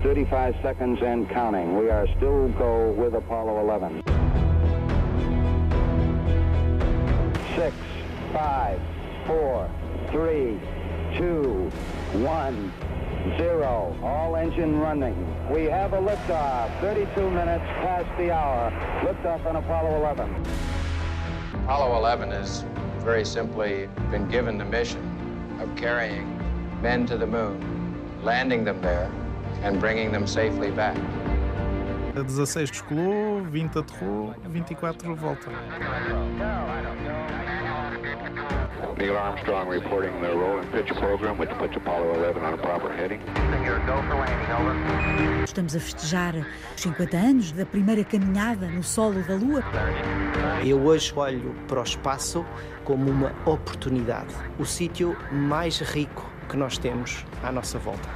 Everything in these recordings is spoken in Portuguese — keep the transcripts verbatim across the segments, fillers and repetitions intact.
thirty-five seconds and counting. We are still go with Apollo eleven. Six, five, four, three, two, one, zero. All engine running. We have a liftoff. thirty-two minutes past the hour. Liftoff on Apollo eleven. Apollo eleven has very simply been given the mission of carrying men to the moon, landing them there, and bringing them safely back. A dezasseis descolou, vinte aterrou, vinte e quatro volta. Neil Armstrong reporting the roll and pitch program, which puts Apollo eleven on a proper heading. Estamos a festejar os cinquenta anos da primeira caminhada no solo da Lua. Eu hoje olho para o espaço como uma oportunidade, o sítio mais rico que nós temos à nossa volta.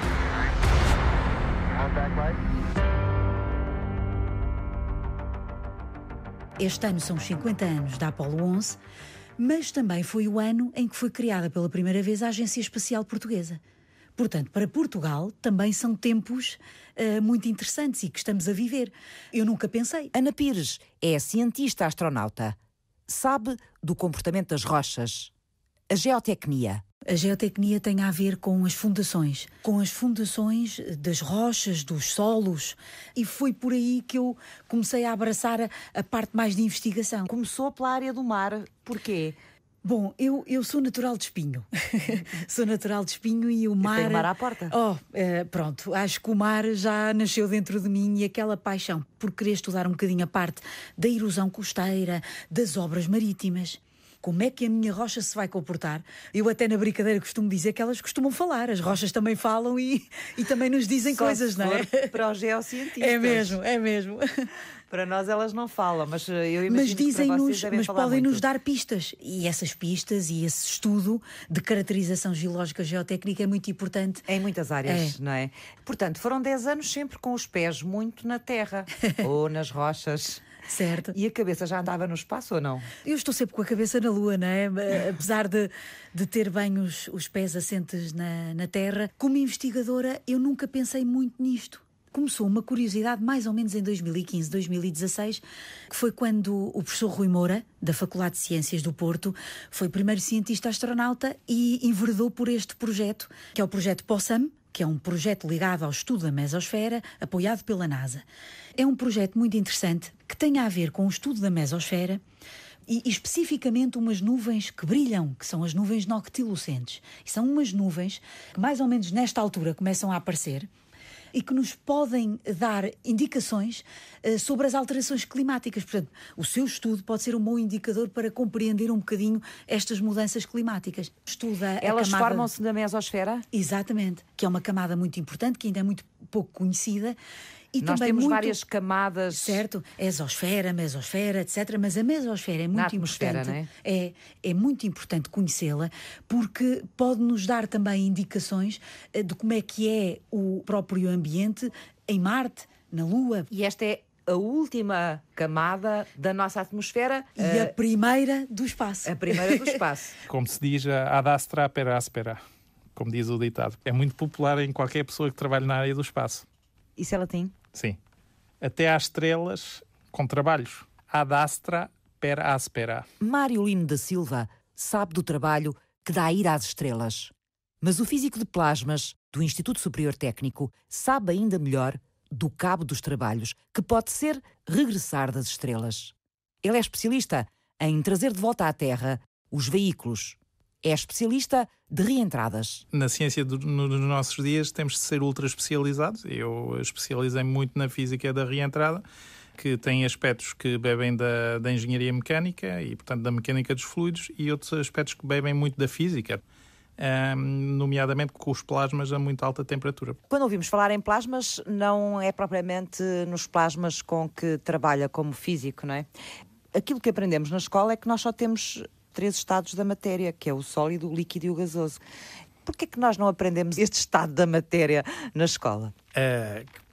Este ano são os cinquenta anos da Apollo onze, mas também foi o ano em que foi criada pela primeira vez a Agência Espacial Portuguesa. Portanto, para Portugal também são tempos uh, muito interessantes e que estamos a viver. Eu nunca pensei. Ana Pires é cientista astronauta. Sabe do comportamento das rochas, a geotecnia. A geotecnia tem a ver com as fundações, com as fundações das rochas, dos solos, e foi por aí que eu comecei a abraçar a, a parte mais de investigação. Começou pela área do mar. Porquê? Bom, eu, eu sou natural de Espinho. Sou natural de Espinho e o mar... E tem o mar à porta. Oh, uh, pronto, acho que o mar já nasceu dentro de mim e aquela paixão por querer estudar um bocadinho a parte da erosão costeira, das obras marítimas. Como é que a minha rocha se vai comportar? Eu até na brincadeira costumo dizer que elas costumam falar. As rochas também falam e, e também nos dizem Só coisas, se não é? for para os geocientistas. É mesmo, é mesmo. Para nós elas não falam, mas eu imagino mas dizem-nos, mas podem-nos dar pistas. E essas pistas e esse estudo de caracterização geológica geotécnica é muito importante. Em muitas áreas, é. não é? Portanto, foram dez anos sempre com os pés muito na terra ou nas rochas. Certo. E a cabeça já andava no espaço ou não? Eu estou sempre com a cabeça na Lua, não é? Apesar de, de ter bem os, os pés assentes na, na terra, como investigadora eu nunca pensei muito nisto. Começou uma curiosidade mais ou menos em dois mil e quinze, dois mil e dezasseis, que foi quando o professor Rui Moura, da Faculdade de Ciências do Porto, foi o primeiro cientista astronauta e enveredou por este projeto, que é o projeto POSSAM, que é um projeto ligado ao estudo da mesosfera, apoiado pela NASA. É um projeto muito interessante que tem a ver com o estudo da mesosfera e, e especificamente umas nuvens que brilham, que são as nuvens noctilucentes. E são umas nuvens que mais ou menos nesta altura começam a aparecer e que nos podem dar indicações uh, sobre as alterações climáticas. Portanto, o seu estudo pode ser um bom indicador para compreender um bocadinho estas mudanças climáticas. Estuda Elas camada... formam-se na mesosfera? Exatamente, que é uma camada muito importante, que ainda é muito pouco conhecida. E Nós também temos muito... várias camadas. Certo, exosfera, mesosfera, etcétera. Mas a mesosfera é muito importante. Não é? É, é muito importante conhecê-la porque pode nos dar também indicações de como é que é o próprio ambiente em Marte, na Lua. E esta é a última camada da nossa atmosfera. E uh... a primeira do espaço. A primeira do espaço. Como se diz, ad astra per aspera, como diz o ditado. É muito popular em qualquer pessoa que trabalhe na área do espaço. Isso é latim? Sim. Até às estrelas com trabalhos. Ad astra per aspera. Mário Lino da Silva sabe do trabalho que dá a ir às estrelas. Mas o físico de plasmas do Instituto Superior Técnico sabe ainda melhor do cabo dos trabalhos, que pode ser regressar das estrelas. Ele é especialista em trazer de volta à Terra os veículos. É especialista de reentradas. Na ciência do, no, nos nossos dias temos de ser ultra especializados. Eu especializei muito na física da reentrada, que tem aspectos que bebem da, da engenharia mecânica e, portanto, da mecânica dos fluidos, e outros aspectos que bebem muito da física, um, nomeadamente com os plasmas a muito alta temperatura. Quando ouvimos falar em plasmas, não é propriamente nos plasmas com que trabalha como físico, não é? Aquilo que aprendemos na escola é que nós só temos três estados da matéria, que é o sólido, o líquido e o gasoso. Por que é que nós não aprendemos este estado da matéria na escola? Uh,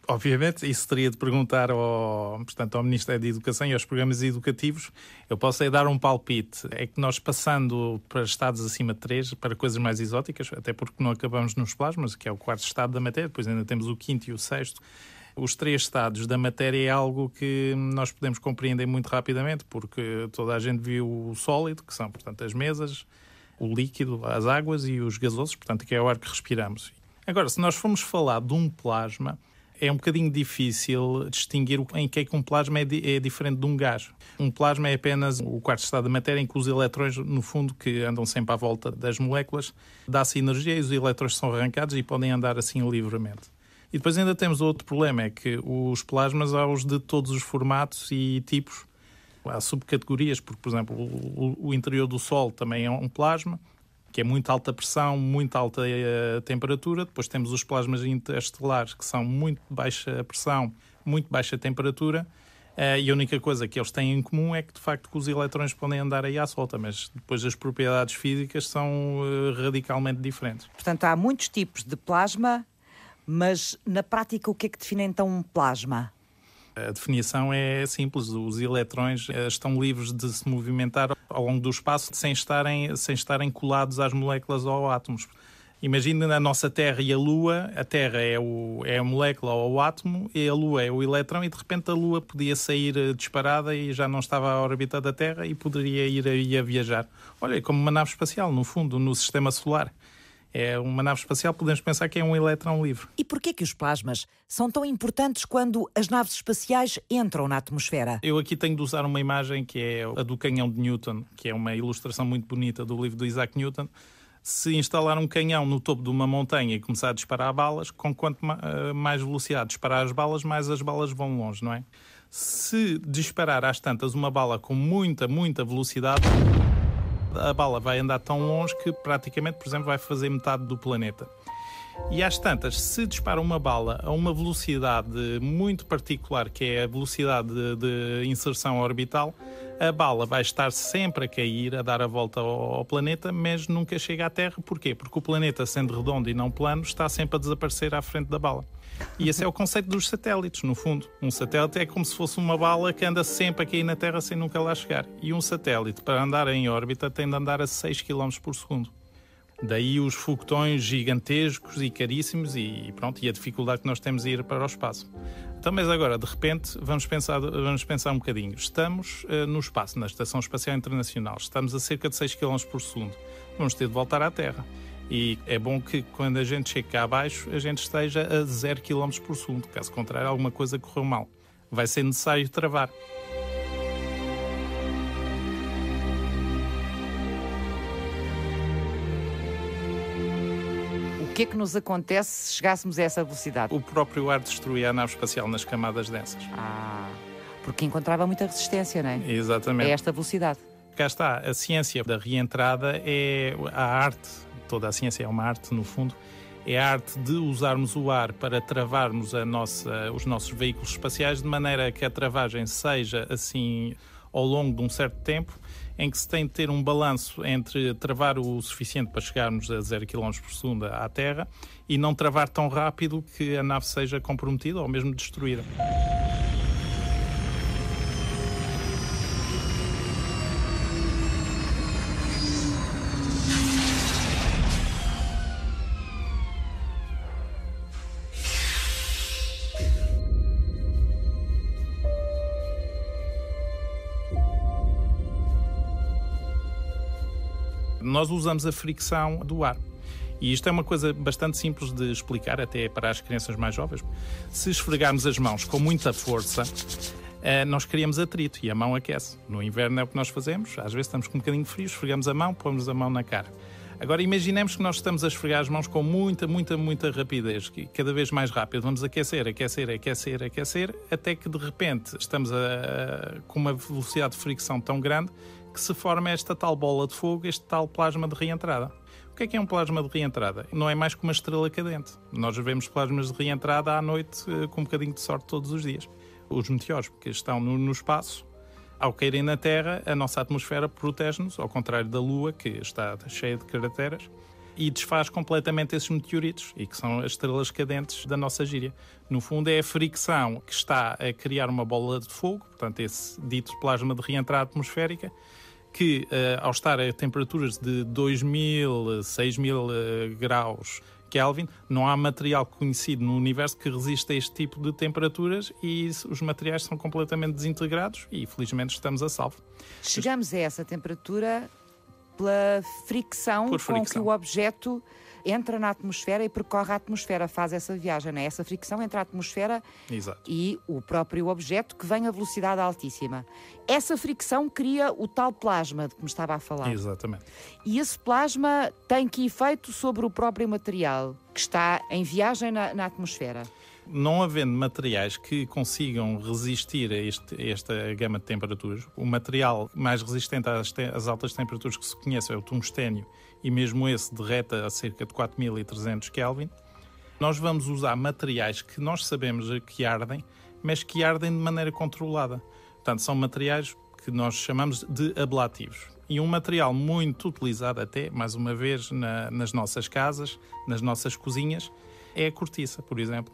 Obviamente, isso teria de perguntar ao, portanto, ao Ministério da Educação e aos programas educativos. Eu posso é dar um palpite. É que nós, passando para estados acima de três, para coisas mais exóticas, até porque não acabamos nos plasmas, que é o quarto estado da matéria, depois ainda temos o quinto e o sexto. Os três estados da matéria é algo que nós podemos compreender muito rapidamente, porque toda a gente viu o sólido, que são, portanto, as mesas, o líquido, as águas e os gasosos, portanto, que é o ar que respiramos. Agora, se nós formos falar de um plasma, é um bocadinho difícil distinguir em que é que um plasma é, di- é diferente de um gás. Um plasma é apenas o quarto estado da matéria em que os elétrons, no fundo, que andam sempre à volta das moléculas, dá-se energia e os elétrons são arrancados e podem andar assim livremente. E depois ainda temos outro problema, é que os plasmas há os de todos os formatos e tipos. Há subcategorias, porque, por exemplo, o, o interior do Sol também é um plasma, que é muito alta pressão, muito alta uh, temperatura. Depois temos os plasmas interestelares, que são muito baixa pressão, muito baixa temperatura. Uh, e a única coisa que eles têm em comum é que, de facto, que os elétrons podem andar aí à solta, mas depois as propriedades físicas são uh, radicalmente diferentes. Portanto, há muitos tipos de plasma, mas na prática o que é que define então um plasma? A definição é simples. Os elétrons estão livres de se movimentar ao longo do espaço sem estarem, sem estarem colados às moléculas ou átomos. Imagina a nossa Terra e a Lua. A Terra é, o, é a molécula ou o átomo e a Lua é o elétrão, e de repente a Lua podia sair disparada e já não estava à órbita da Terra e poderia ir aí a viajar. Olha, é como uma nave espacial, no fundo, no sistema solar. É uma nave espacial, podemos pensar que é um elétrão livre. E porquê que os plasmas são tão importantes quando as naves espaciais entram na atmosfera? Eu aqui tenho de usar uma imagem que é a do canhão de Newton, que é uma ilustração muito bonita do livro do Isaac Newton. Se instalar um canhão no topo de uma montanha e começar a disparar balas, com quanto mais velocidade disparar as balas, mais as balas vão longe, não é? Se disparar às tantas uma bala com muita, muita velocidade, a bala vai andar tão longe que praticamente, por exemplo, vai fazer metade do planeta. E às tantas, se dispara uma bala a uma velocidade muito particular, que é a velocidade de, de inserção orbital, a bala vai estar sempre a cair, a dar a volta ao, ao planeta, mas nunca chega à Terra. Porquê? Porque o planeta, sendo redondo e não plano, está sempre a desaparecer à frente da bala. E esse é o conceito dos satélites, no fundo. Um satélite é como se fosse uma bala que anda sempre a cair na Terra sem nunca lá chegar. E um satélite, para andar em órbita, tem de andar a seis quilómetros por segundo. Daí os foguetões gigantescos e caríssimos e, pronto, e a dificuldade que nós temos de ir para o espaço. Então, mas agora, de repente, vamos pensar, vamos pensar um bocadinho. Estamos uh, no espaço, na Estação Espacial Internacional. Estamos a cerca de seis quilómetros por segundo. Vamos ter de voltar à Terra. E é bom que, quando a gente chega cá abaixo, a gente esteja a zero quilómetros por segundo. Caso contrário, alguma coisa correu mal. Vai ser necessário travar. O que é que nos acontece se chegássemos a essa velocidade? O próprio ar destruía a nave espacial nas camadas densas. Ah, porque encontrava muita resistência, não é? Exatamente. É esta velocidade. Cá está, a ciência da reentrada é a arte, toda a ciência é uma arte no fundo, é a arte de usarmos o ar para travarmos a nossa, os nossos veículos espaciais de maneira que a travagem seja assim ao longo de um certo tempo, em que se tem de ter um balanço entre travar o suficiente para chegarmos a zero quilómetros por segundo à Terra e não travar tão rápido que a nave seja comprometida ou mesmo destruída. Nós usamos a fricção do ar. E isto é uma coisa bastante simples de explicar, até para as crianças mais jovens. Se esfregarmos as mãos com muita força, nós criamos atrito e a mão aquece. No inverno é o que nós fazemos. Às vezes estamos com um bocadinho de frio, esfregamos a mão, pomos a mão na cara. Agora imaginemos que nós estamos a esfregar as mãos com muita, muita, muita rapidez, cada vez mais rápido. Vamos aquecer, aquecer, aquecer, aquecer, até que de repente estamos a, a, com uma velocidade de fricção tão grande que se forma esta tal bola de fogo, este tal plasma de reentrada. O que é que é um plasma de reentrada? Não é mais que uma estrela cadente. Nós vemos plasmas de reentrada à noite com um bocadinho de sorte todos os dias. Os meteoros, que estão no, no espaço, ao caírem na Terra, a nossa atmosfera protege-nos, ao contrário da Lua, que está cheia de crateras. e desfaz completamente esses meteoritos, e que são as estrelas cadentes da nossa gíria. No fundo, é a fricção que está a criar uma bola de fogo, portanto, esse dito plasma de reentrada atmosférica, que, ao estar a temperaturas de dois mil, seis mil graus Kelvin, não há material conhecido no universo que resista a este tipo de temperaturas e os materiais são completamente desintegrados e, felizmente, estamos a salvo. Chegamos a essa temperatura pela fricção, Por fricção. com que o objeto entra na atmosfera e percorre a atmosfera, faz essa viagem, não é? Essa fricção entre a atmosfera Exato. E o próprio objeto que vem a velocidade altíssima. Essa fricção cria o tal plasma de que me estava a falar. Exatamente. E esse plasma tem que efeito sobre o próprio material que está em viagem na, na atmosfera? Não havendo materiais que consigam resistir a, este, a esta gama de temperaturas, o material mais resistente às, te, às altas temperaturas que se conhece é o tungstênio, e mesmo esse derrete a cerca de quatro mil e trezentos Kelvin. Nós vamos usar materiais que nós sabemos que ardem, mas que ardem de maneira controlada. Portanto, são materiais que nós chamamos de ablativos. E um material muito utilizado até, mais uma vez, na, nas nossas casas, nas nossas cozinhas, é a cortiça, por exemplo.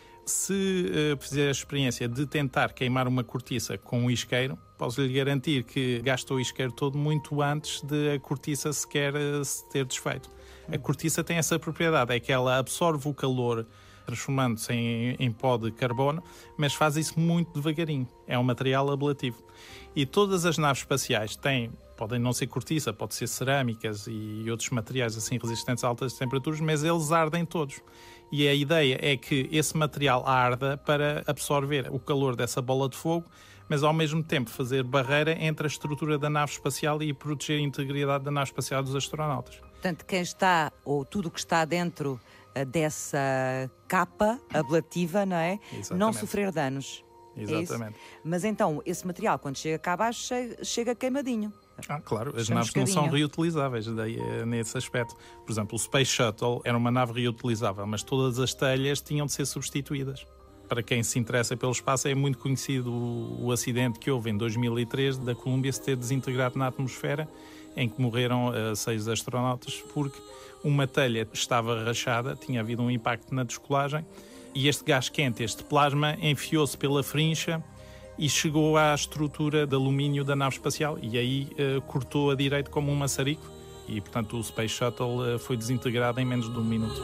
Se uh, fizer a experiência de tentar queimar uma cortiça com um isqueiro, posso-lhe garantir que gasta o isqueiro todo muito antes de a cortiça sequer uh, se ter desfeito. A cortiça tem essa propriedade, é que ela absorve o calor transformando-se em, em pó de carbono, mas faz isso muito devagarinho. É um material ablativo. E todas as naves espaciais têm, podem não ser cortiça, pode ser cerâmicas e outros materiais assim resistentes a altas temperaturas, mas eles ardem todos. E a ideia é que esse material arda para absorver o calor dessa bola de fogo, mas ao mesmo tempo fazer barreira entre a estrutura da nave espacial e proteger a integridade da nave espacial dos astronautas. Portanto, quem está, ou tudo o que está dentro uh, dessa capa ablativa, não é? Exatamente. Não sofrer danos. Exatamente. É Mas então, esse material, quando chega cá abaixo, chega, chega queimadinho. Ah, claro, as Chama naves não são escadinho. reutilizáveis daí, nesse aspecto. Por exemplo, o Space Shuttle era uma nave reutilizável, mas todas as telhas tinham de ser substituídas. Para quem se interessa pelo espaço, é muito conhecido o, o acidente que houve em dois mil e três da Columbia se ter desintegrado na atmosfera, em que morreram uh, seis astronautas porque uma telha estava rachada, tinha havido um impacto na descolagem e este gás quente, este plasma, enfiou-se pela frincha e chegou à estrutura de alumínio da nave espacial e aí uh, cortou a direito como um maçarico e, portanto, o Space Shuttle uh, foi desintegrado em menos de um minuto.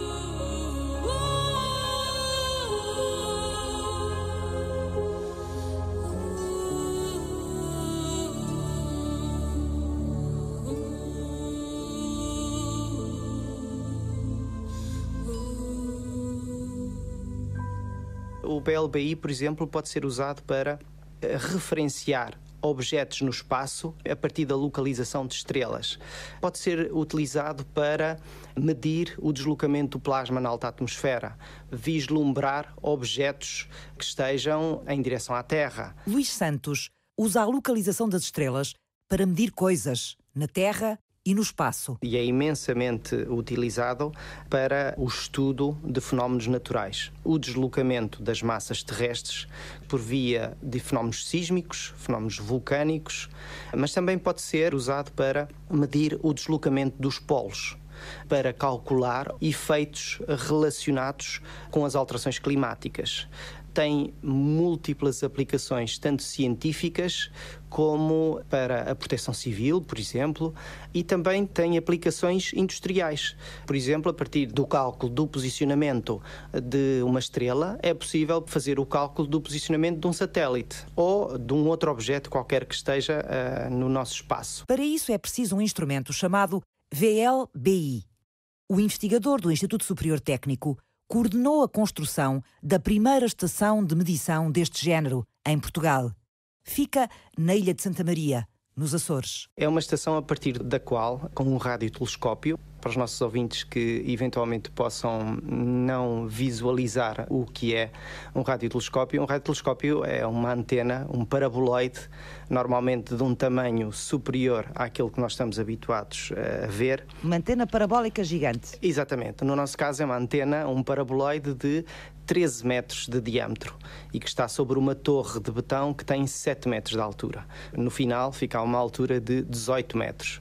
O P L B I, por exemplo, pode ser usado para referenciar objetos no espaço a partir da localização de estrelas. Pode ser utilizado para medir o deslocamento do plasma na alta atmosfera, vislumbrar objetos que estejam em direção à Terra. Luís Santos usa a localização das estrelas para medir coisas na Terra e no espaço. E é imensamente utilizado para o estudo de fenómenos naturais. O deslocamento das massas terrestres por via de fenómenos sísmicos, fenómenos vulcânicos, mas também pode ser usado para medir o deslocamento dos polos, para calcular efeitos relacionados com as alterações climáticas. Tem múltiplas aplicações, tanto científicas como para a proteção civil, por exemplo, e também tem aplicações industriais. Por exemplo, a partir do cálculo do posicionamento de uma estrela, é possível fazer o cálculo do posicionamento de um satélite ou de um outro objeto qualquer que esteja uh, no nosso espaço. Para isso é preciso um instrumento chamado V L B I. O investigador do Instituto Superior Técnico coordenou a construção da primeira estação de medição deste género em Portugal. Fica na Ilha de Santa Maria, nos Açores. É uma estação a partir da qual, com um radiotelescópio, para os nossos ouvintes que eventualmente possam não visualizar o que é um radiotelescópio, um radiotelescópio é uma antena, um paraboloide, normalmente de um tamanho superior àquele que nós estamos habituados a ver. Uma antena parabólica gigante. Exatamente. No nosso caso é uma antena, um paraboloide de treze metros de diâmetro e que está sobre uma torre de betão que tem sete metros de altura. No final fica a uma altura de dezoito metros.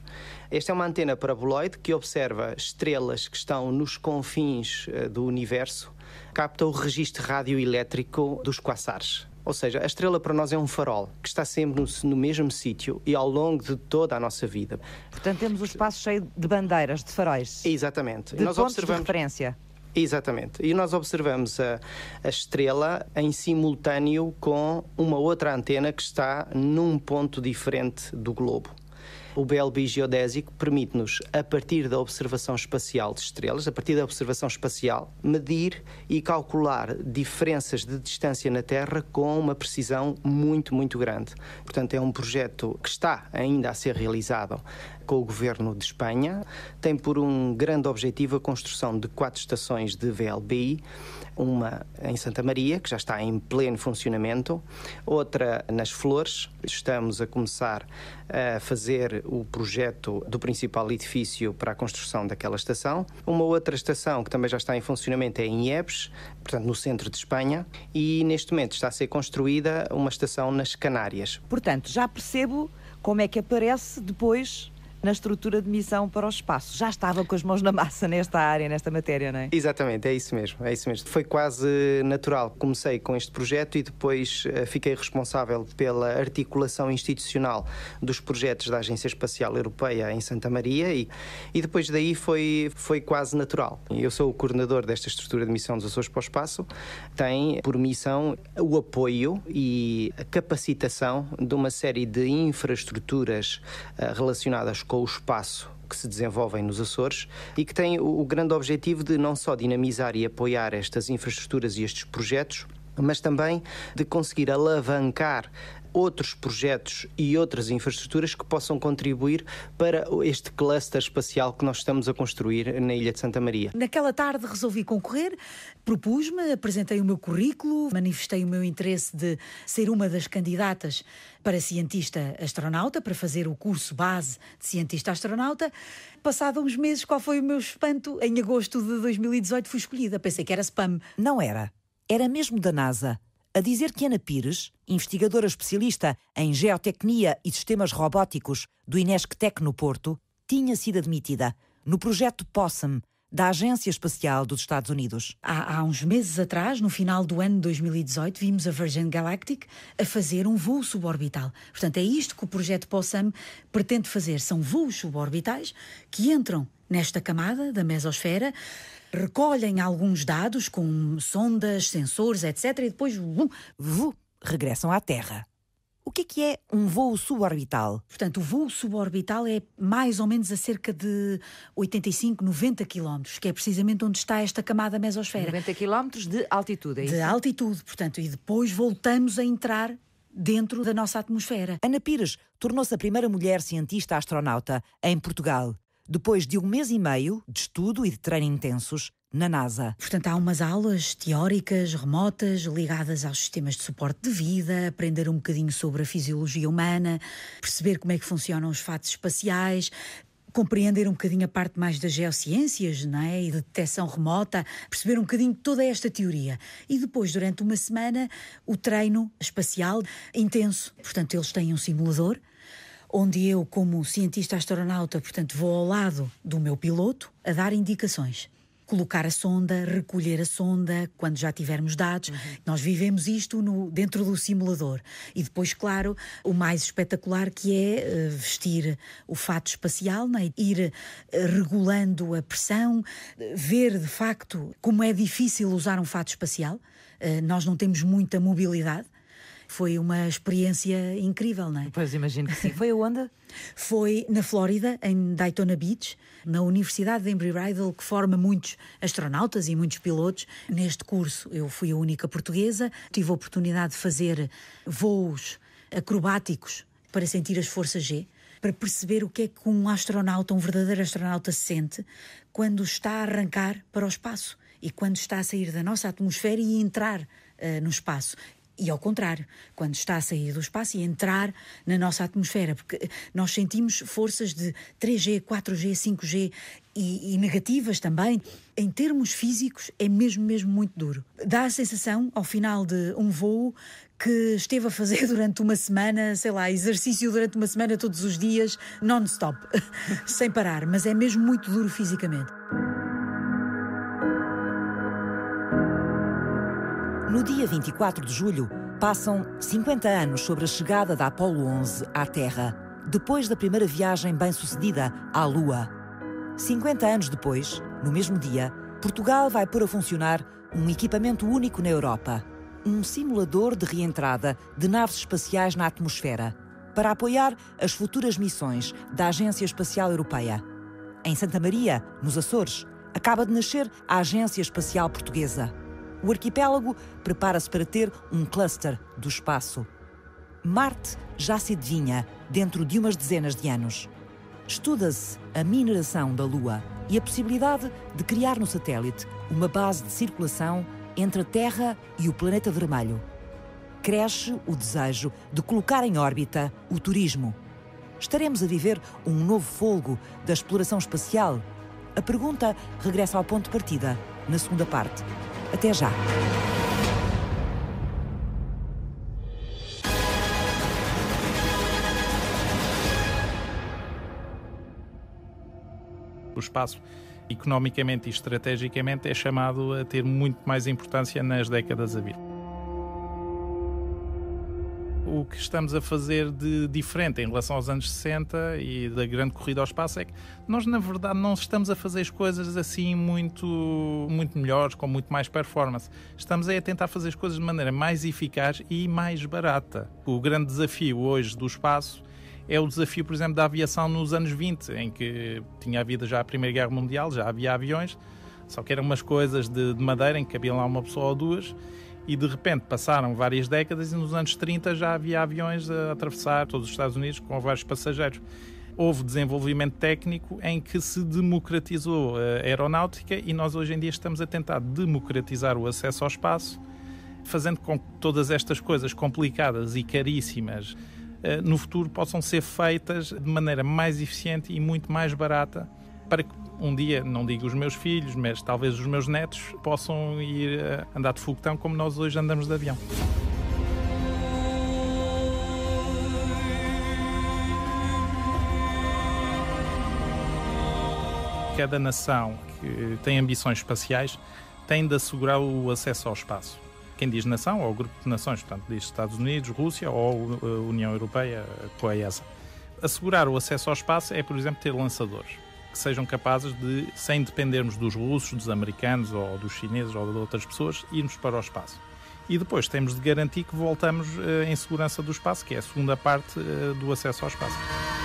Esta é uma antena paraboloide que observa estrelas que estão nos confins uh, do universo, capta o registro radioelétrico dos quasares. Ou seja, a estrela para nós é um farol que está sempre no, no mesmo sítio e ao longo de toda a nossa vida. Portanto, temos o espaço cheio de bandeiras, de faróis. Exatamente. De nós pontos observamos... de referência. Exatamente. E nós observamos a, a estrela em simultâneo com uma outra antena que está num ponto diferente do globo. O B L B geodésico permite-nos, a partir da observação espacial de estrelas, a partir da observação espacial, medir e calcular diferenças de distância na Terra com uma precisão muito, muito grande. Portanto, é um projeto que está ainda a ser realizado com o Governo de Espanha. Tem por um grande objetivo a construção de quatro estações de V L B I, uma em Santa Maria, que já está em pleno funcionamento, outra nas Flores. Estamos a começar a fazer o projeto do principal edifício para a construção daquela estação. Uma outra estação que também já está em funcionamento é em Yebes, portanto no centro de Espanha, e neste momento está a ser construída uma estação nas Canárias. Portanto, já percebo como é que aparece depois na estrutura de missão para o espaço. Já estava com as mãos na massa nesta área, nesta matéria, não é? Exatamente, é isso mesmo, é isso mesmo. Foi quase natural. Comecei com este projeto e depois uh, fiquei responsável pela articulação institucional dos projetos da Agência Espacial Europeia em Santa Maria e, e depois daí foi, foi quase natural. Eu sou o coordenador desta estrutura de missão dos Açores para o Espaço. Tem por missão o apoio e a capacitação de uma série de infraestruturas uh, relacionadas com o espaço que se desenvolvem nos Açores e que tem o grande objetivo de não só dinamizar e apoiar estas infraestruturas e estes projetos, mas também de conseguir alavancar outros projetos e outras infraestruturas que possam contribuir para este cluster espacial que nós estamos a construir na Ilha de Santa Maria. Naquela tarde resolvi concorrer, propus-me, apresentei o meu currículo, manifestei o meu interesse de ser uma das candidatas para cientista astronauta, para fazer o curso base de cientista astronauta. Passado uns meses, qual foi o meu espanto? Em agosto de dois mil e dezoito fui escolhida. Pensei que era spam. Não era. Era mesmo da NASA. A dizer que Ana Pires, investigadora especialista em geotecnia e sistemas robóticos do INESC-TEC no Porto, tinha sido admitida no projeto POSSUM, da Agência Espacial dos Estados Unidos. Há, há uns meses atrás, no final do ano de dois mil e dezoito, vimos a Virgin Galactic a fazer um voo suborbital. Portanto, é isto que o projeto POSSUM pretende fazer. São voos suborbitais que entram nesta camada da mesosfera, recolhem alguns dados com sondas, sensores, etcétera, e depois vum, vum, regressam à Terra. O que é que é um voo suborbital? Portanto, o voo suborbital é mais ou menos a cerca de oitenta e cinco, noventa quilómetros, que é precisamente onde está esta camada mesosfera. noventa quilómetros de altitude, é isso? De altitude, portanto, e depois voltamos a entrar dentro da nossa atmosfera. Ana Pires tornou-se a primeira mulher cientista astronauta em Portugal, depois de um mês e meio de estudo e de treino intensos na NASA. Portanto, há umas aulas teóricas, remotas, ligadas aos sistemas de suporte de vida, aprender um bocadinho sobre a fisiologia humana, perceber como é que funcionam os fatos espaciais, compreender um bocadinho a parte mais das geociências, não é? E de detecção remota, perceber um bocadinho toda esta teoria. E depois, durante uma semana, o treino espacial intenso. Portanto, eles têm um simulador, onde eu, como cientista astronauta, portanto, vou ao lado do meu piloto a dar indicações. Colocar a sonda, recolher a sonda, quando já tivermos dados. Uhum. Nós vivemos isto no, dentro do simulador. E depois, claro, o mais espetacular que é uh, vestir o fato espacial, né? Ir uh, regulando a pressão, ver, de facto, como é difícil usar um fato espacial. Uh, nós não temos muita mobilidade. Foi uma experiência incrível, não é? Pois, imagino que sim. Foi aonde? Foi na Flórida, em Daytona Beach, na Universidade de Embry-Riddle, que forma muitos astronautas e muitos pilotos. Neste curso eu fui a única portuguesa. Tive a oportunidade de fazer voos acrobáticos para sentir as forças G, para perceber o que é que um astronauta, um verdadeiro astronauta, se sente quando está a arrancar para o espaço e quando está a sair da nossa atmosfera e entrar uh, no espaço. E ao contrário, quando está a sair do espaço e entrar na nossa atmosfera, porque nós sentimos forças de três G, quatro G, cinco G e, e negativas também. Em termos físicos é mesmo, mesmo muito duro. Dá a sensação, ao final de um voo, que esteve a fazer durante uma semana, sei lá, exercício durante uma semana todos os dias, non-stop, sem parar, mas é mesmo muito duro fisicamente. No dia vinte e quatro de julho, passam cinquenta anos sobre a chegada da Apollo onze à Terra, depois da primeira viagem bem-sucedida à Lua. cinquenta anos depois, no mesmo dia, Portugal vai pôr a funcionar um equipamento único na Europa, um simulador de reentrada de naves espaciais na atmosfera, para apoiar as futuras missões da Agência Espacial Europeia. Em Santa Maria, nos Açores, acaba de nascer a Agência Espacial Portuguesa. O arquipélago prepara-se para ter um cluster do espaço. Marte já se adivinha dentro de umas dezenas de anos. Estuda-se a mineração da Lua e a possibilidade de criar no satélite uma base de circulação entre a Terra e o planeta vermelho. Cresce o desejo de colocar em órbita o turismo. Estaremos a viver um novo fôlego da exploração espacial? A pergunta regressa ao ponto de partida, na segunda parte. Até já! O espaço, economicamente e estrategicamente, é chamado a ter muito mais importância nas décadas a vir. O que estamos a fazer de diferente em relação aos anos sessenta e da grande corrida ao espaço é que nós, na verdade, não estamos a fazer as coisas assim muito, muito melhores, com muito mais performance. Estamos a tentar fazer as coisas de maneira mais eficaz e mais barata. O grande desafio hoje do espaço é o desafio, por exemplo, da aviação nos anos vinte, em que tinha havido já a Primeira Guerra Mundial, já havia aviões, só que eram umas coisas de, de madeira em que cabia lá uma pessoa ou duas. E de repente passaram várias décadas e nos anos trinta já havia aviões a atravessar todos os Estados Unidos com vários passageiros. Houve desenvolvimento técnico em que se democratizou a aeronáutica e nós hoje em dia estamos a tentar democratizar o acesso ao espaço, fazendo com que todas estas coisas complicadas e caríssimas no futuro possam ser feitas de maneira mais eficiente e muito mais barata, para que um dia, não digo os meus filhos, mas talvez os meus netos possam ir andar de foguetão como nós hoje andamos de avião. Cada nação que tem ambições espaciais tem de assegurar o acesso ao espaço. Quem diz nação, ou grupo de nações, portanto, diz Estados Unidos, Rússia ou União Europeia, com a E S A. Assegurar o acesso ao espaço é, por exemplo, ter lançadores que sejam capazes de, sem dependermos dos russos, dos americanos ou dos chineses ou de outras pessoas, irmos para o espaço. E depois temos de garantir que voltamos uh, em segurança do espaço, que é a segunda parte uh, do acesso ao espaço.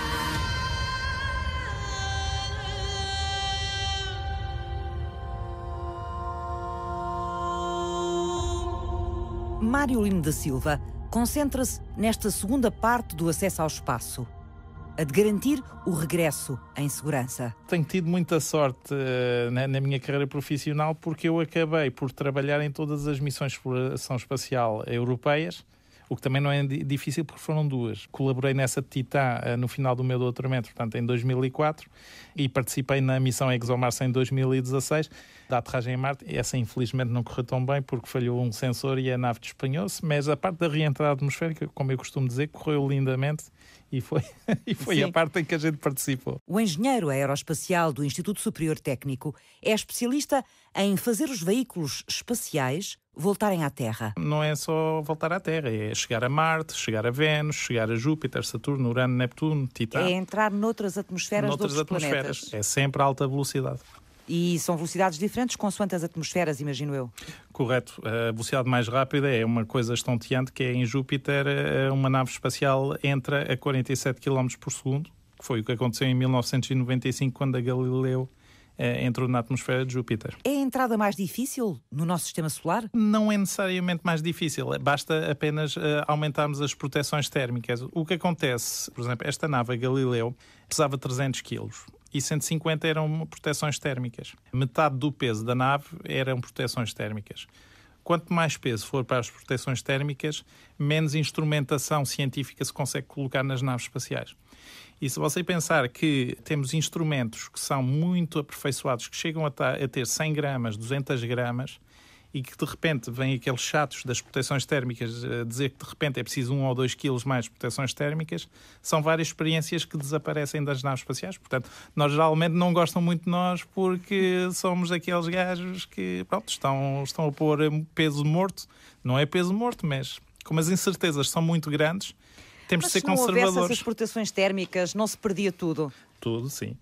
Mário Lino da Silva concentra-se nesta segunda parte do acesso ao espaço, a de garantir o regresso em segurança. Tenho tido muita sorte uh, na, na minha carreira profissional, porque eu acabei por trabalhar em todas as missões de exploração espacial europeias, o que também não é difícil porque foram duas. Colaborei nessa de Titã uh, no final do meu doutoramento, portanto em dois mil e quatro, e participei na missão ExoMars em dois mil e dezasseis, da aterragem em Marte. Essa infelizmente não correu tão bem porque falhou um sensor e a nave despenhou-se, mas a parte da reentrada atmosférica, como eu costumo dizer, correu lindamente. E foi, e foi a parte em que a gente participou. O engenheiro aeroespacial do Instituto Superior Técnico é especialista em fazer os veículos espaciais voltarem à Terra. Não é só voltar à Terra, é chegar a Marte, chegar a Vênus, chegar a Júpiter, Saturno, Urano, Neptuno, Titã. É entrar noutras atmosferas noutras de outros atmosferas. planetas. É sempre a alta velocidade. E são velocidades diferentes consoante as atmosferas, imagino eu. Correto. A velocidade mais rápida é uma coisa estonteante, que é em Júpiter uma nave espacial entra a quarenta e sete quilómetros por segundo, que foi o que aconteceu em mil novecentos e noventa e cinco, quando a Galileu eh, entrou na atmosfera de Júpiter. É a entrada mais difícil no nosso sistema solar? Não é necessariamente mais difícil, basta apenas uh, aumentarmos as proteções térmicas. O que acontece, por exemplo, esta nave, a Galileu, pesava trezentos quilos. E cento e cinquenta eram proteções térmicas. Metade do peso da nave eram proteções térmicas. quanto mais peso for para as proteções térmicas, menos instrumentação científica se consegue colocar nas naves espaciais. E se você pensar que temos instrumentos que são muito aperfeiçoados, que chegam a ter cem gramas, duzentas gramas, e que de repente vêm aqueles chatos das proteções térmicas a dizer que de repente é preciso um ou dois quilos mais de proteções térmicas, são várias experiências que desaparecem das naves espaciais. Portanto, nós geralmente não gostam muito de nós porque somos aqueles gajos que pronto, estão, estão a pôr peso morto. Não é peso morto, mas como as incertezas são muito grandes, temos Mas de ser se não conservadores. houvesse essas proteções térmicas, não se perdia tudo? Tudo, sim.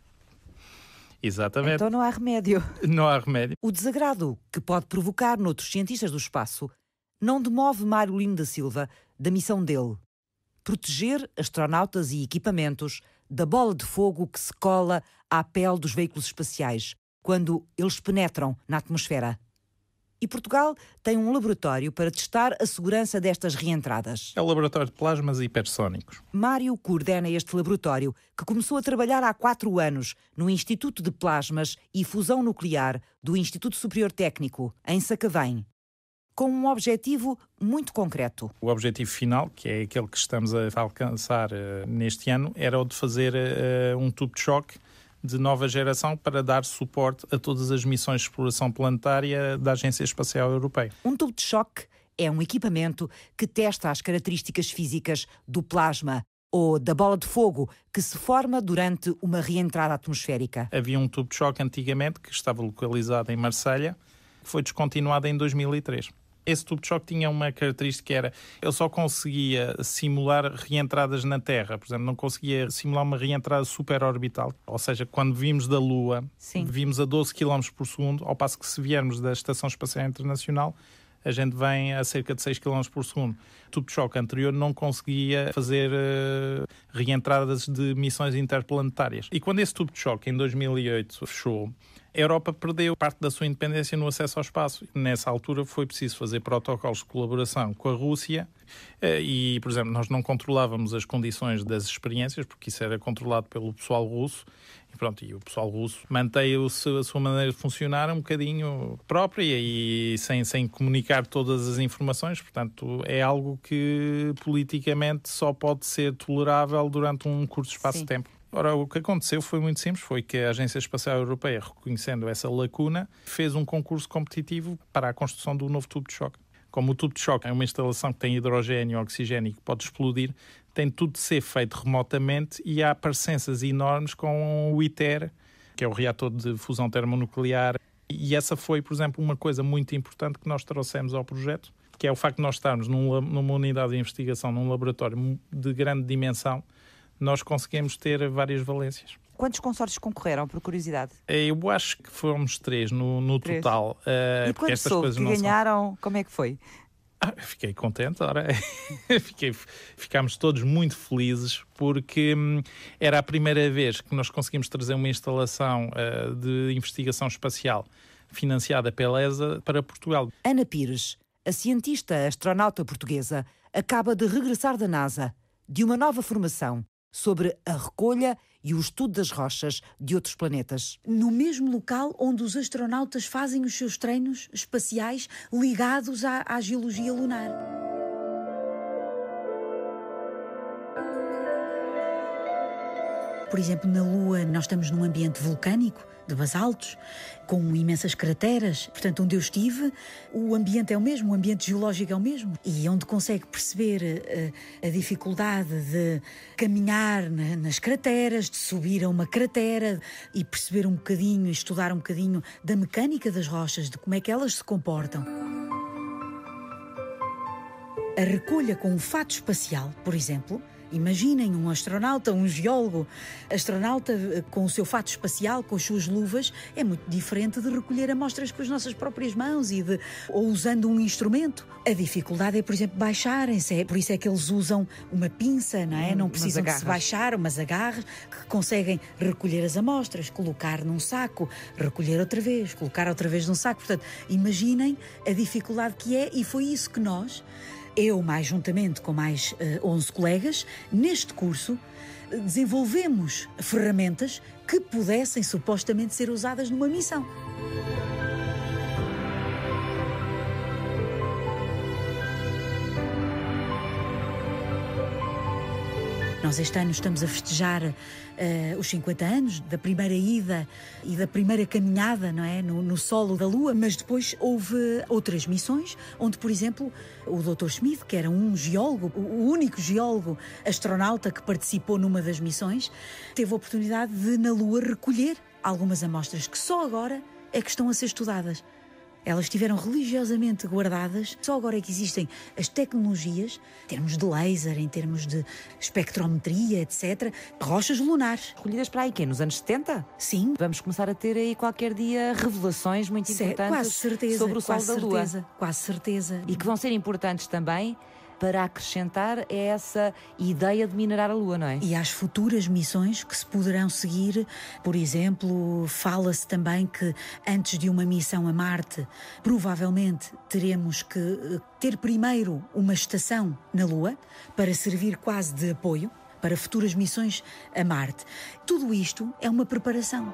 Exatamente. Então não há remédio. Não há remédio. O desagrado que pode provocar noutros cientistas do espaço não demove Mário Lino da Silva da missão dele: proteger astronautas e equipamentos da bola de fogo que se cola à pele dos veículos espaciais quando eles penetram na atmosfera. E Portugal tem um laboratório para testar a segurança destas reentradas. É o laboratório de plasmas hipersónicos. Mário coordena este laboratório, que começou a trabalhar há quatro anos no Instituto de Plasmas e Fusão Nuclear do Instituto Superior Técnico, em Sacavém, com um objetivo muito concreto. O objetivo final, que é aquele que estamos a alcançar uh, neste ano, era o de fazer uh, um tubo de choque de nova geração para dar suporte a todas as missões de exploração planetária da Agência Espacial Europeia. Um tubo de choque é um equipamento que testa as características físicas do plasma ou da bola de fogo que se forma durante uma reentrada atmosférica. Havia um tubo de choque antigamente que estava localizado em Marselha, que foi descontinuado em dois mil e três. Esse tubo de choque tinha uma característica que era, ele só conseguia simular reentradas na Terra, por exemplo, não conseguia simular uma reentrada superorbital, ou seja, quando vimos da Lua, Sim. vimos a doze quilómetros por segundo, ao passo que se viermos da Estação Espacial Internacional, a gente vem a cerca de seis quilómetros por segundo. O tubo de choque anterior não conseguia fazer uh, reentradas de missões interplanetárias. E quando esse tubo de choque, em dois mil e oito, fechou, a Europa perdeu parte da sua independência no acesso ao espaço. Nessa altura foi preciso fazer protocolos de colaboração com a Rússia e, por exemplo, nós não controlávamos as condições das experiências, porque isso era controlado pelo pessoal russo. E, pronto, e o pessoal russo mantém a sua maneira de funcionar um bocadinho própria e sem, sem comunicar todas as informações. Portanto, é algo que politicamente só pode ser tolerável durante um curto espaço Sim. de tempo. Ora, o que aconteceu foi muito simples, foi que a Agência Espacial Europeia, reconhecendo essa lacuna, fez um concurso competitivo para a construção do novo tubo de choque. Como o tubo de choque é uma instalação que tem hidrogênio e oxigênio que pode explodir, tem tudo de ser feito remotamente e há parecenças enormes com o ITER, que é o reator de fusão termonuclear. E essa foi, por exemplo, uma coisa muito importante que nós trouxemos ao projeto, que é o facto de nós estarmos num, numa unidade de investigação, num laboratório de grande dimensão, nós conseguimos ter várias valências. Quantos consórcios concorreram, por curiosidade? Eu acho que fomos três no, no três. total. Uh, E quando soube coisas que não ganharam, são... como é que foi? Ah, fiquei contente, ora. Fiquei, ficámos todos muito felizes porque hum, era a primeira vez que nós conseguimos trazer uma instalação uh, de investigação espacial financiada pela E S A para Portugal. Ana Pires, a cientista astronauta portuguesa, acaba de regressar da NASA, de uma nova formação sobre a recolha e o estudo das rochas de outros planetas. No mesmo local onde os astronautas fazem os seus treinos espaciais ligados à, à geologia lunar. Por exemplo, na Lua nós estamos num ambiente vulcânico, de basaltos, com imensas crateras. Portanto, onde eu estive, o ambiente é o mesmo, o ambiente geológico é o mesmo. E onde consegue perceber uh, a dificuldade de caminhar na, nas crateras, de subir a uma cratera e perceber um bocadinho, estudar um bocadinho da mecânica das rochas, de como é que elas se comportam. A recolha com um fato espacial, por exemplo. Imaginem um astronauta, um geólogo, astronauta com o seu fato espacial, com as suas luvas, é muito diferente de recolher amostras com as nossas próprias mãos e de, ou usando um instrumento. A dificuldade é, por exemplo, baixarem-se, é, por isso é que eles usam uma pinça, não é? Não precisam de se baixar, umas agarras, que conseguem recolher as amostras, colocar num saco, recolher outra vez, colocar outra vez num saco. Portanto, imaginem a dificuldade que é, e foi isso que nós... Eu, mais juntamente com mais uh, onze colegas, neste curso, desenvolvemos ferramentas que pudessem supostamente ser usadas numa missão. Nós este ano estamos a festejar uh, os cinquenta anos da primeira ida e da primeira caminhada, não é? no, no solo da Lua, mas depois houve outras missões, onde, por exemplo, o doutor Schmidt, que era um geólogo, o único geólogo astronauta que participou numa das missões, teve a oportunidade de, na Lua, recolher algumas amostras que só agora é que estão a ser estudadas. Elas estiveram religiosamente guardadas. Só agora é que existem as tecnologias, em termos de laser, em termos de espectrometria, etcétera, rochas lunares. Recolhidas para aí, quê? Nos anos setenta? Sim. Vamos começar a ter aí qualquer dia revelações muito Cé, importantes quase certeza, sobre o Sol quase da Lua. Certeza, quase certeza. E que vão ser importantes também para acrescentar essa ideia de minerar a Lua, não é? E às futuras missões que se poderão seguir, por exemplo, fala-se também que antes de uma missão a Marte, provavelmente teremos que ter primeiro uma estação na Lua para servir quase de apoio para futuras missões a Marte. Tudo isto é uma preparação.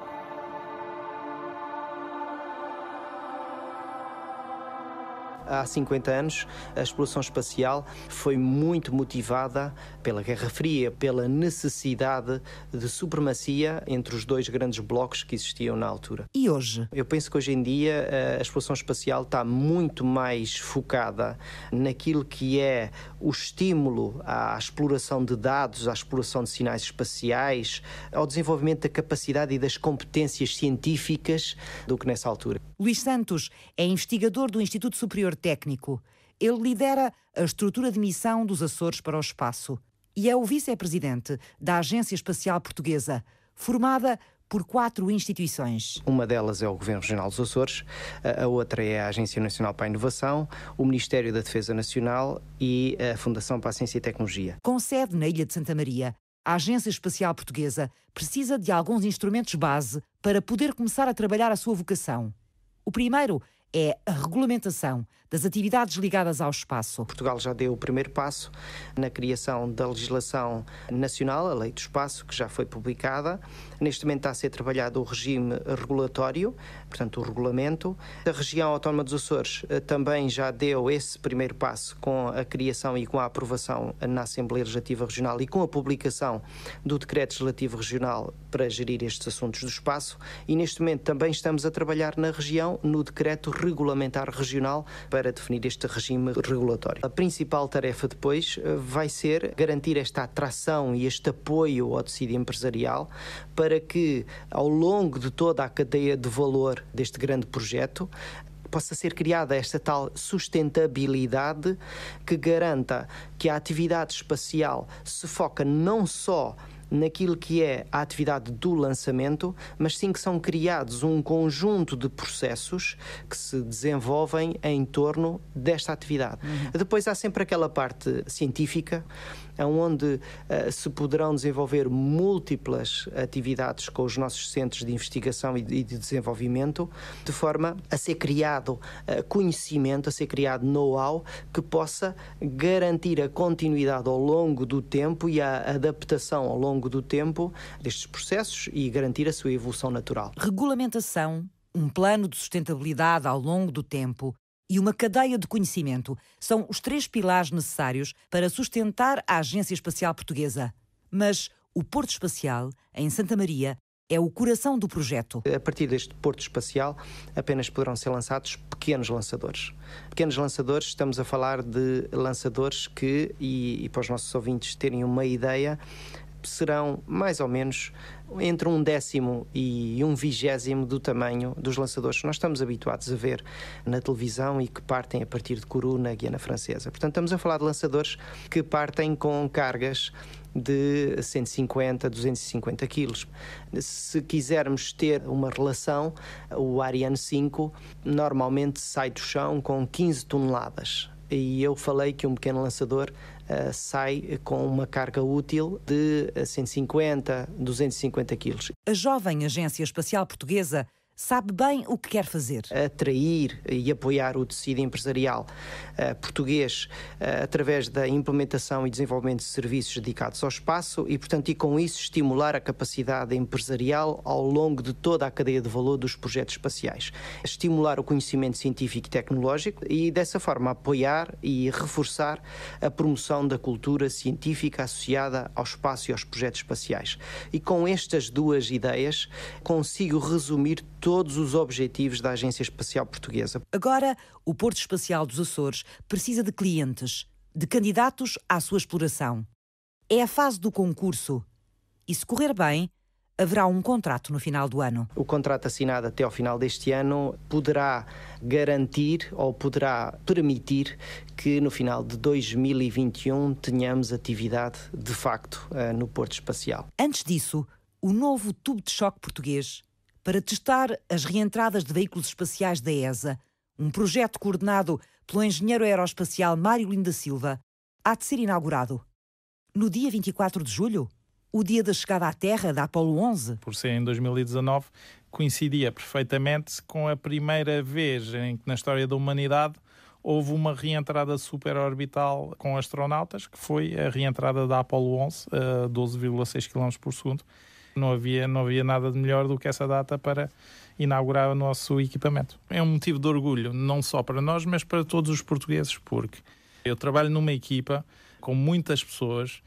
Há cinquenta anos, a exploração espacial foi muito motivada pela Guerra Fria, pela necessidade de supremacia entre os dois grandes blocos que existiam na altura. E hoje? Eu penso que hoje em dia a exploração espacial está muito mais focada naquilo que é o estímulo à exploração de dados, à exploração de sinais espaciais, ao desenvolvimento da capacidade e das competências científicas do que nessa altura. Luís Santos é investigador do Instituto Superior Técnico. Ele lidera a estrutura de missão dos Açores para o espaço e é o vice-presidente da Agência Espacial Portuguesa, formada por quatro instituições. Uma delas é o Governo Regional dos Açores, a outra é a Agência Nacional para a Inovação, o Ministério da Defesa Nacional e a Fundação para a Ciência e Tecnologia. Com sede na Ilha de Santa Maria, a Agência Espacial Portuguesa precisa de alguns instrumentos base para poder começar a trabalhar a sua vocação. O primeiro é a regulamentação das atividades ligadas ao espaço. Portugal já deu o primeiro passo na criação da legislação nacional, a Lei do Espaço, que já foi publicada. Neste momento está a ser trabalhado o regime regulatório, portanto o regulamento. A região autónoma dos Açores também já deu esse primeiro passo com a criação e com a aprovação na Assembleia Legislativa Regional e com a publicação do Decreto Legislativo Regional para gerir estes assuntos do espaço. E neste momento também estamos a trabalhar na região no Decreto Regulamentar Regional para definir este regime regulatório. A principal tarefa depois vai ser garantir esta atração e este apoio ao tecido empresarial para que, ao longo de toda a cadeia de valor deste grande projeto, possa ser criada esta tal sustentabilidade que garanta que a atividade espacial se foca não só naquilo que é a atividade do lançamento, mas sim que são criados um conjunto de processos que se desenvolvem em torno desta atividade. Uhum. Depois há sempre aquela parte científica, onde uh, se poderão desenvolver múltiplas atividades com os nossos centros de investigação e de, e de desenvolvimento, de forma a ser criado uh, conhecimento, a ser criado know-how que possa garantir a continuidade ao longo do tempo e a adaptação ao longo do tempo destes processos e garantir a sua evolução natural. Regulamentação, um plano de sustentabilidade ao longo do tempo e uma cadeia de conhecimento são os três pilares necessários para sustentar a Agência Espacial Portuguesa. Mas o Porto Espacial, em Santa Maria, é o coração do projeto. A partir deste porto espacial, apenas poderão ser lançados pequenos lançadores. Pequenos lançadores, estamos a falar de lançadores que, e, e para os nossos ouvintes terem uma ideia, serão mais ou menos entre um décimo e um vigésimo do tamanho dos lançadores que nós estamos habituados a ver na televisão e que partem a partir de Kourou, na Guiana Francesa. Portanto, estamos a falar de lançadores que partem com cargas de cento e cinquenta, duzentos e cinquenta quilos. Se quisermos ter uma relação, o Ariane cinco normalmente sai do chão com quinze toneladas. E eu falei que um pequeno lançador uh, sai com uma carga útil de cento e cinquenta, duzentos e cinquenta quilos. A jovem Agência Espacial Portuguesa sabe bem o que quer fazer. Atrair e apoiar o tecido empresarial uh, português uh, através da implementação e desenvolvimento de serviços dedicados ao espaço e, portanto, e com isso estimular a capacidade empresarial ao longo de toda a cadeia de valor dos projetos espaciais. Estimular o conhecimento científico e tecnológico e, dessa forma, apoiar e reforçar a promoção da cultura científica associada ao espaço e aos projetos espaciais. E com estas duas ideias consigo resumir todos os objetivos da Agência Espacial Portuguesa. Agora, o Porto Espacial dos Açores precisa de clientes, de candidatos à sua exploração. É a fase do concurso. E se correr bem, haverá um contrato no final do ano. O contrato assinado até ao final deste ano poderá garantir ou poderá permitir que no final de dois mil e vinte e um tenhamos atividade de facto no Porto Espacial. Antes disso, o novo tubo de choque português para testar as reentradas de veículos espaciais da E S A, um projeto coordenado pelo engenheiro aeroespacial Mário Lino da Silva, há de ser inaugurado no dia vinte e quatro de julho, o dia da chegada à Terra da Apolo onze. Por ser em dois mil e dezanove, coincidia perfeitamente com a primeira vez em que na história da humanidade houve uma reentrada superorbital com astronautas, que foi a reentrada da Apolo onze a doze vírgula seis quilómetros por segundo. Não havia, não havia nada de melhor do que essa data para inaugurar o nosso equipamento. É um motivo de orgulho, não só para nós, mas para todos os portugueses, porque eu trabalho numa equipa com muitas pessoas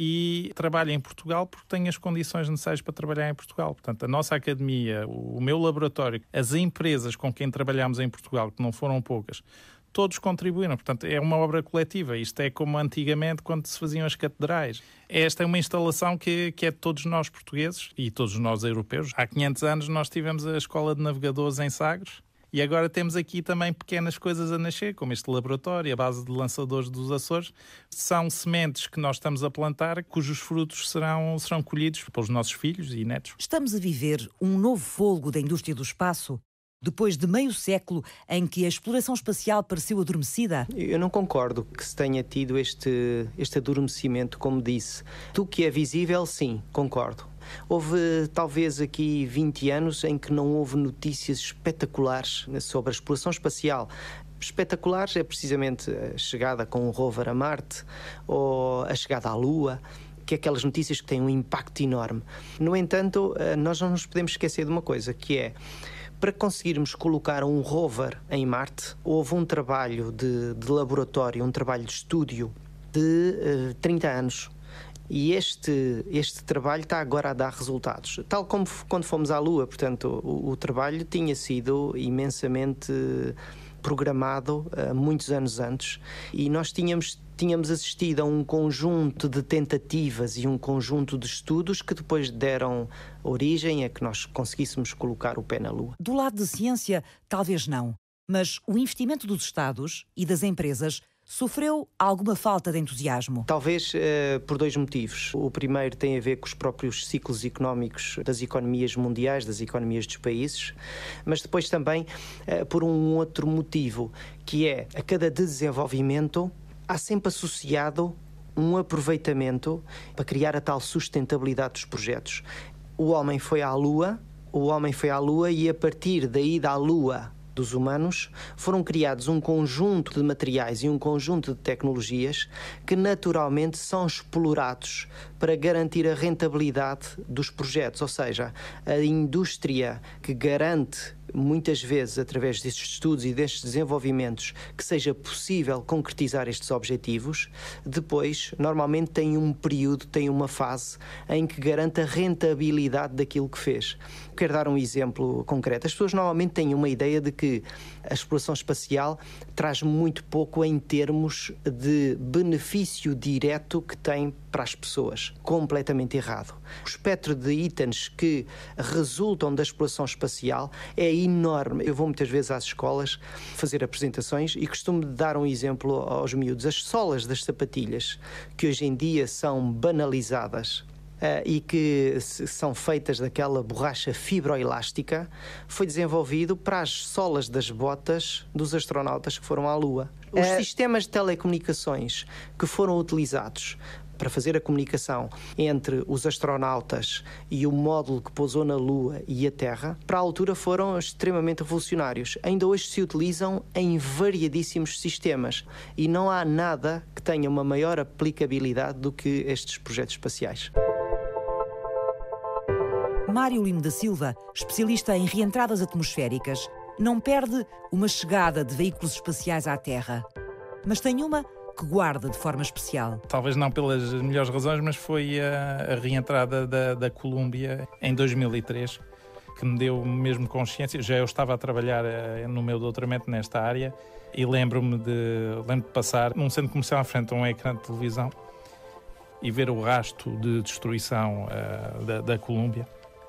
e trabalho em Portugal porque tenho as condições necessárias para trabalhar em Portugal. Portanto, a nossa academia, o meu laboratório, as empresas com quem trabalhamos em Portugal, que não foram poucas, todos contribuíram. Portanto, é uma obra coletiva. Isto é como antigamente, quando se faziam as catedrais. Esta é uma instalação que, que é de todos nós portugueses e todos nós europeus. Há quinhentos anos nós tivemos a Escola de Navegadores em Sagres e agora temos aqui também pequenas coisas a nascer, como este laboratório, a base de lançadores dos Açores. São sementes que nós estamos a plantar, cujos frutos serão, serão colhidos pelos nossos filhos e netos. Estamos a viver um novo fôlego da indústria do espaço? Depois de meio século em que a exploração espacial pareceu adormecida? Eu não concordo que se tenha tido este, este adormecimento, como disse. Do que é visível, sim, concordo. Houve talvez aqui vinte anos em que não houve notícias espetaculares sobre a exploração espacial. Espetaculares é precisamente a chegada com o rover a Marte ou a chegada à Lua, que é aquelas notícias que têm um impacto enorme. No entanto, nós não nos podemos esquecer de uma coisa, que é: para conseguirmos colocar um rover em Marte, houve um trabalho de, de laboratório, um trabalho de estúdio de uh, trinta anos. E este, este trabalho está agora a dar resultados. Tal como quando fomos à Lua, portanto, o, o trabalho tinha sido imensamente programado uh, muitos anos antes e nós tínhamos tínhamos assistido a um conjunto de tentativas e um conjunto de estudos que depois deram origem a que nós conseguíssemos colocar o pé na Lua. Do lado da ciência, talvez não, mas o investimento dos Estados e das empresas sofreu alguma falta de entusiasmo? Talvez uh, por dois motivos. O primeiro tem a ver com os próprios ciclos económicos das economias mundiais, das economias dos países, mas depois também uh, por um outro motivo, que é a cada desenvolvimento há sempre associado um aproveitamento para criar a tal sustentabilidade dos projetos. O homem foi à Lua, o homem foi à Lua e a partir da ida à Lua dos humanos foram criados um conjunto de materiais e um conjunto de tecnologias que naturalmente são explorados para garantir a rentabilidade dos projetos, ou seja, a indústria que garante muitas vezes, através destes estudos e destes desenvolvimentos, que seja possível concretizar estes objetivos, depois, normalmente tem um período, tem uma fase em que garante a rentabilidade daquilo que fez. Quero dar um exemplo concreto. As pessoas normalmente têm uma ideia de que a exploração espacial traz muito pouco em termos de benefício direto que tem para as pessoas. Completamente errado. O espectro de itens que resultam da exploração espacial é enorme. Eu vou muitas vezes às escolas fazer apresentações e costumo dar um exemplo aos miúdos. As solas das sapatilhas, que hoje em dia são banalizadas, Uh, e que são feitas daquela borracha fibroelástica, foi desenvolvido para as solas das botas dos astronautas que foram à Lua. Os uh... sistemas de telecomunicações que foram utilizados para fazer a comunicação entre os astronautas e o módulo que pousou na Lua e a Terra, para a altura foram extremamente revolucionários. Ainda hoje se utilizam em variadíssimos sistemas e não há nada que tenha uma maior aplicabilidade do que estes projetos espaciais. Mário Lino da Silva, especialista em reentradas atmosféricas, não perde uma chegada de veículos espaciais à Terra, mas tem uma que guarda de forma especial. Talvez não pelas melhores razões, mas foi a, a reentrada da, da Columbia em dois mil e três, que me deu mesmo consciência. Já eu estava a trabalhar no meu doutoramento nesta área e lembro-me de, lembro de passar num centro comercial à frente a um ecrã de televisão e ver o rasto de destruição uh, da, da Columbia.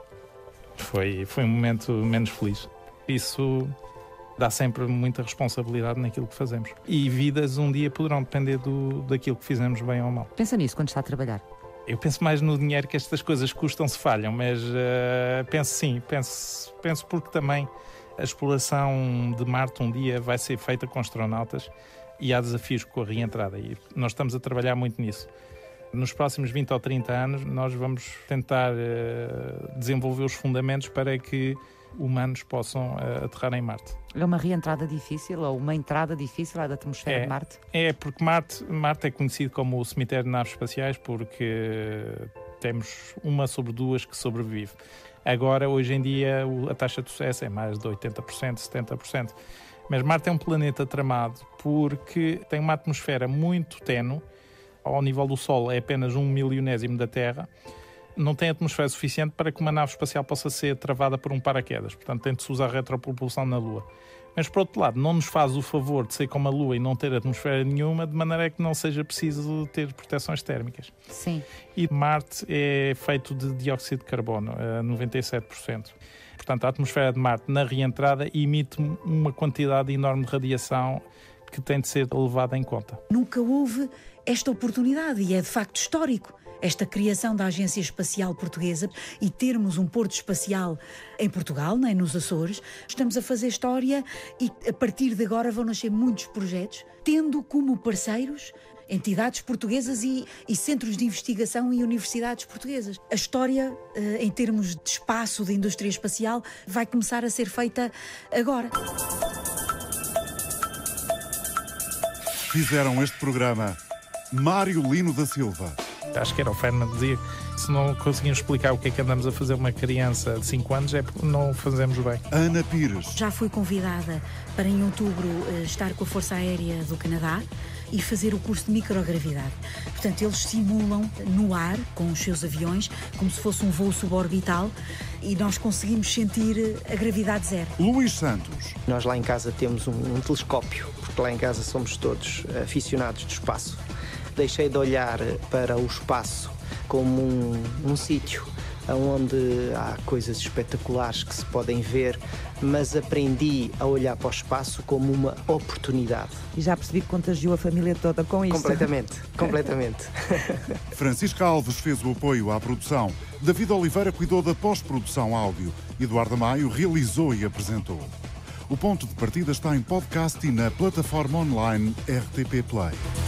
Foi, foi um momento menos feliz. Isso dá sempre muita responsabilidade naquilo que fazemos. E vidas um dia poderão depender do, daquilo que fizemos bem ou mal. Pensa nisso quando está a trabalhar? Eu penso mais no dinheiro que estas coisas custam se falham, mas uh, penso sim, penso, penso porque também a exploração de Marte um dia vai ser feita com astronautas e há desafios com a reentrada e nós estamos a trabalhar muito nisso. Nos próximos vinte ou trinta anos nós vamos tentar uh, desenvolver os fundamentos para que humanos possam uh, aterrar em Marte. É uma reentrada difícil ou uma entrada difícil à da atmosfera é, de Marte? É, porque Marte, Marte é conhecido como o cemitério de naves espaciais porque temos uma sobre duas que sobrevive. Agora, hoje em dia, a taxa de sucesso é mais de oitenta por cento, setenta por cento. Mas Marte é um planeta tramado porque tem uma atmosfera muito tenue. Ao nível do Sol é apenas um milionésimo da Terra. Não tem atmosfera suficiente para que uma nave espacial possa ser travada por um paraquedas. Portanto, tem de se usar retropropulsão na Lua. Mas, por outro lado, não nos faz o favor de ser como a Lua e não ter atmosfera nenhuma, de maneira que não seja preciso ter proteções térmicas. Sim. E Marte é feito de dióxido de carbono, a noventa e sete por cento. Portanto, a atmosfera de Marte, na reentrada, emite uma quantidade enorme de radiação que tem de ser levada em conta. Nunca houve esta oportunidade e é de facto histórico. Esta criação da Agência Espacial Portuguesa e termos um porto espacial em Portugal, nem nos Açores, estamos a fazer história e a partir de agora vão nascer muitos projetos, tendo como parceiros entidades portuguesas e, e centros de investigação e universidades portuguesas. A história, em termos de espaço de indústria espacial, vai começar a ser feita agora. Fizeram este programa Mário Lino da Silva. Acho que era o Feynman que dizia que se não conseguimos explicar o que é que andamos a fazer a uma criança de cinco anos é porque não fazemos bem. Ana Pires. Já fui convidada para em outubro estar com a Força Aérea do Canadá e fazer o curso de microgravidade. Portanto, eles simulam no ar, com os seus aviões, como se fosse um voo suborbital e nós conseguimos sentir a gravidade zero. Luís Santos. Nós lá em casa temos um, um telescópio, porque lá em casa somos todos aficionados do espaço. Deixei de olhar para o espaço como um, um sítio onde há coisas espetaculares que se podem ver, mas aprendi a olhar para o espaço como uma oportunidade. E já percebi que contagiou a família toda com isso. Completamente, completamente. Francisca Alves fez o apoio à produção. David Oliveira cuidou da pós-produção áudio. Eduardo Maio realizou e apresentou. O Ponto de Partida está em podcast e na plataforma online R T P Play.